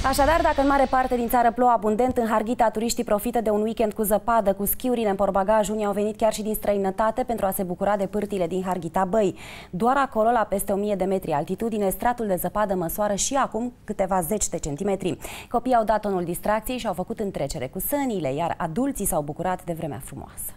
Așadar, dacă în mare parte din țară plouă abundent, în Harghita turiștii profită de un weekend cu zăpadă, cu schiurile în portbagaj. Unii au venit chiar și din străinătate pentru a se bucura de pârtile din Harghita Băi. Doar acolo, la peste 1000 de metri altitudine, stratul de zăpadă măsoară și acum câteva zeci de centimetri. Copiii au dat tonul distracției și au făcut întrecere cu sănile, iar adulții s-au bucurat de vremea frumoasă.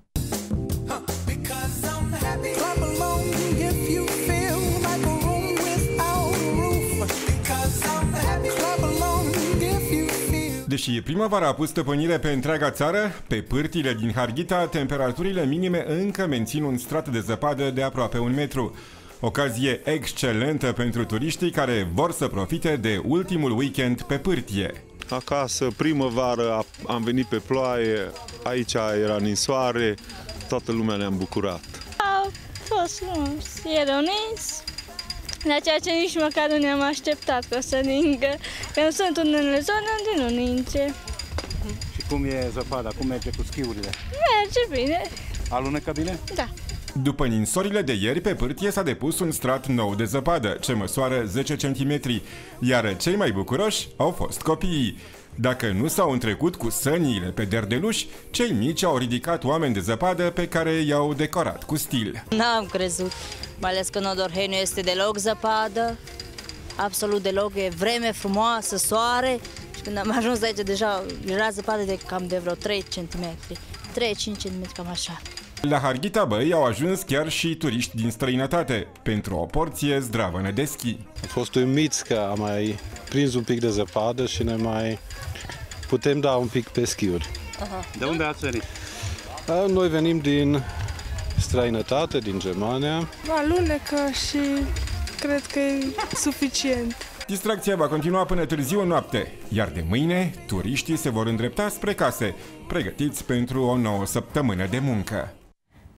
Deși primăvara a pus stăpânire pe întreaga țară, pe pârtile din Harghita, temperaturile minime încă mențin un strat de zăpadă de aproape 1 metru. Ocazie excelentă pentru turiștii care vor să profite de ultimul weekend pe pârtie. Acasă, primăvară, am venit pe ploaie, aici era ninsoare, toată lumea ne-am bucurat. A fost frumos, e nins, la ceea ce nici măcar nu ne-am așteptat că o să ningă, că sunt unele zone unde nu ninge. Și cum e zăpada? Cum merge cu schiurile? Merge bine. Alunecă bine? Da. După ninsorile de ieri, pe pârtie s-a depus un strat nou de zăpadă, ce măsoară 10 cm, iar cei mai bucuroși au fost copiii. Dacă nu s-au întrecut cu săniile pe derdeluși, cei mici au ridicat oameni de zăpadă pe care i-au decorat cu stil. N-am crezut, mai ales că în Odorhei nu este deloc zăpadă, absolut deloc, e vreme frumoasă, soare și când am ajuns aici deja era zăpadă de cam de vreo 3 cm, 3-5 cm, cam așa. La Harghita Băi au ajuns chiar și turiști din străinătate, pentru o porție zdravănă de schi. Am fost uimiți că am mai prins un pic de zăpadă și ne mai putem da un pic pe schiuri. De unde ați venit? Noi venim din străinătate, din Germania. Alunecă și cred că e suficient. Distracția va continua până târziu noapte, iar de mâine turiștii se vor îndrepta spre case, pregătiți pentru o nouă săptămână de muncă.